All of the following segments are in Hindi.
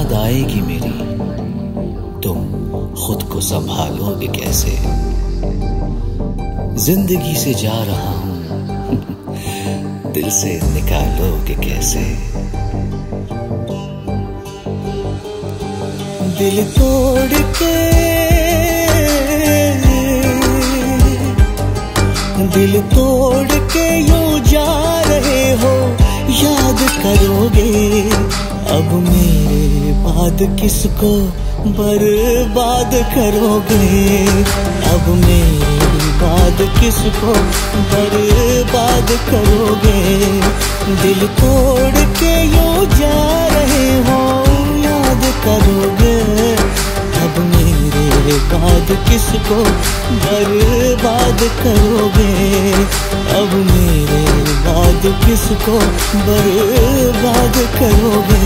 याद आएगी मेरी, तुम खुद को संभालोगे कैसे? जिंदगी से जा रहा हूं, दिल से निकालोगे कैसे? दिल तोड़ के, दिल तोड़ के यूं जा रहे हो, याद करोगे अब मेरे बाद किसको बर्बाद करोगे? अब मेरे बाद किसको बर्बाद करोगे? दिल तोड़ के यूं जा रहे हो, याद करोगे अब मेरे बाद किसको बर्बाद करोगे? अब मेरे बाद किसको बर्बाद करोगे?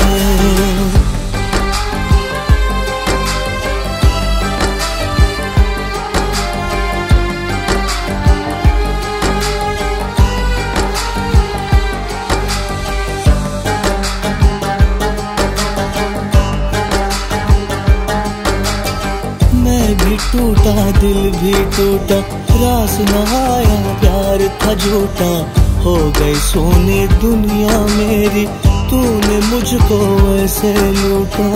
भी टूटा, दिल भी टूटा, रास न आया, प्यार था झूठा। हो गई सोनी दुनिया मेरी, तूने मुझको ऐसे लूटा।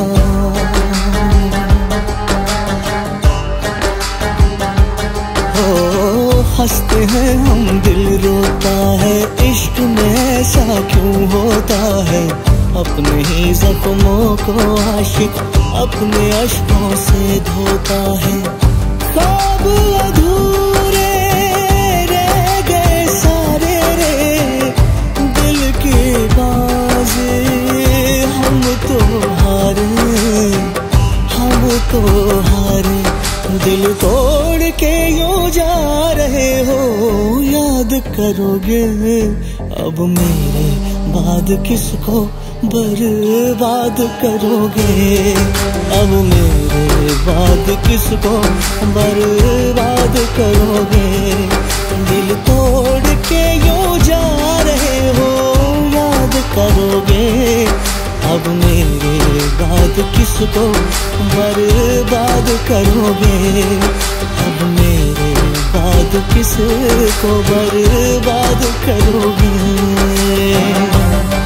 हो हंसते हैं हम, दिल रोता है, इश्क में ऐसा क्यों होता है? अपने ही जख्मों को आशिक अपने अश्कों से धोता है। ख्वाब अधूरे रह गए सारे रे, दिल के बाज़े हम तो हारे, हम तो हारे। दिल तोड़ के यूं जा रहे हो, याद करोगे अब मेरे बाद किसको बर्बाद करोगे? अब मेरे बाद किसको बर्बाद करोगे? दिल तोड़ के यूं जा रहे हो, याद करोगे अब मेरे बाद किसको बर्बाद करोगे? अब मेरे बाद किसको बर्बाद करोगे?